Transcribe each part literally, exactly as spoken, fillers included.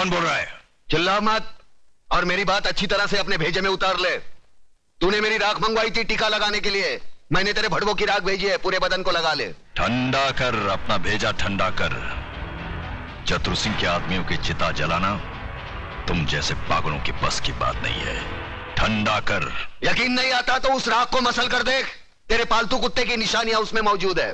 कौन बोल रहा है? चिल्ला मत और मेरी बात अच्छी तरह से अपने भेजे में उतार ले। तूने मेरी राख मंगवाई थी टीका लगाने के लिए, मैंने तेरे भड़वों की राख भेजी है, पूरे बदन को लगा ले। ठंडा कर अपना भेजा, ठंडा कर। चतुर सिंह के आदमियों की चिता जलाना तुम जैसे पागलों की बस की बात नहीं है। ठंडा कर। यकीन नहीं आता तो उस राख को मसल कर देख, तेरे पालतू कुत्ते की निशानियां उसमें मौजूद है।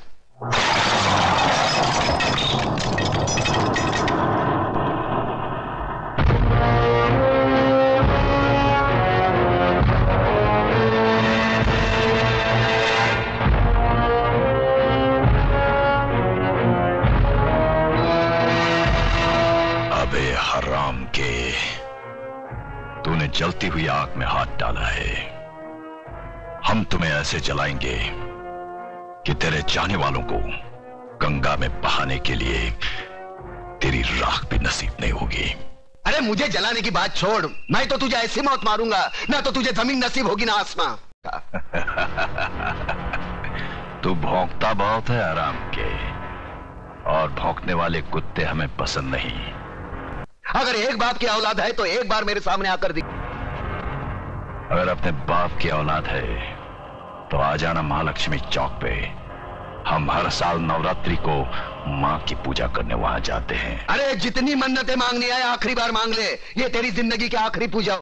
अबे हराम के, तूने जलती हुई आग में हाथ डाला है। हम तुम्हें ऐसे जलाएंगे कि तेरे चाहने वालों को गंगा में बहाने के लिए तेरी राख भी नसीब नहीं होगी। अरे मुझे जलाने की बात छोड़, मैं तो तुझे ऐसी मौत मारूंगा ना तो तुझे जमीन नसीब होगी ना आसमां। तू भौंकता बहुत है आराम के, और भौंकने वाले कुत्ते हमें पसंद नहीं। अगर एक बाप की औलाद है तो एक बार मेरे सामने आकर दिख। अगर अपने बाप की औलाद है तो आ जाना महालक्ष्मी चौक पे। हम हर साल नवरात्रि को माँ की पूजा करने वहां जाते हैं। अरे जितनी मन्नतें मांगनी है आखिरी बार मांग ले, ये तेरी जिंदगी की आखिरी पूजा।